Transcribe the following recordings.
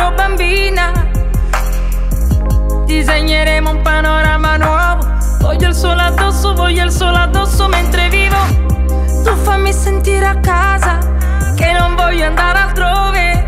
ero bambina. Disegneremo un panorama nuovo. Voglio il sole addosso mentre vivo. Tu fammi sentire a casa, che non voglio andare altrove.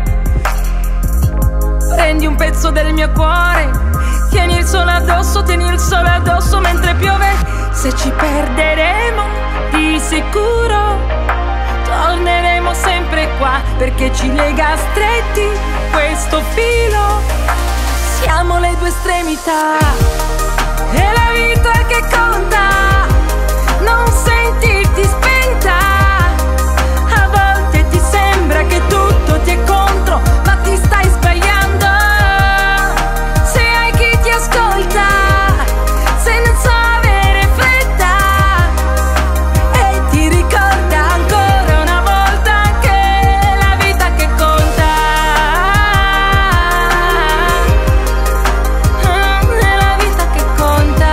Prendi un pezzo del mio cuore, tieni il sole addosso mentre piove. Se ci perderemo, di sicuro torneremo sempre qua, perché ci lega stretti questo filo. Siamo le due estremità, è la vita che conta, non sentirti spenta. A volte ti sembra che tutto ti è contro, ma ti stai sbagliando. Se hai chi ti ascolta, senza avere fretta, e ti ricorda ancora una volta che è la vita che conta. È la vita che conta.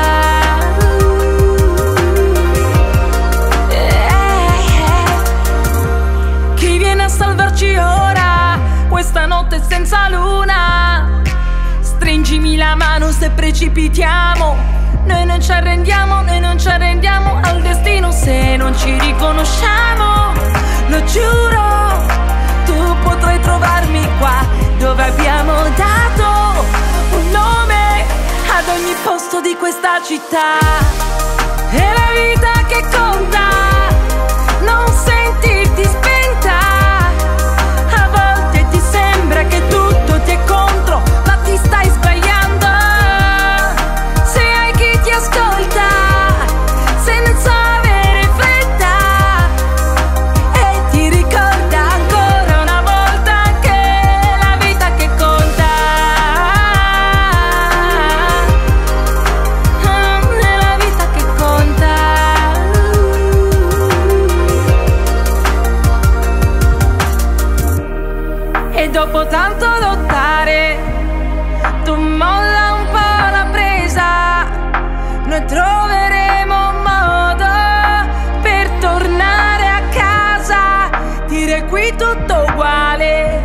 Chi viene a salvarci ora, questa notte senza luna? Stringimi la mano se precipitiamo. Noi non ci arrendiamo al destino se non ci riconosciamo. Lo giuro, tu potrai trovarmi qua, dove abbiamo dato un nome ad ogni posto di questa città. È la vita che conta, non sentirti spenta. A volte ti sembra che tutto ti è contro, ma ti stai sbagliando. Se hai chi ti ascolta, senza avere fretta, e ti ricorda ancora una volta che è la vita che conta. È la vita che conta. E dopo tanto lottare, tu molla un po' la presa. Noi troveremo un modo per tornare a casa, dire qui tutto uguale.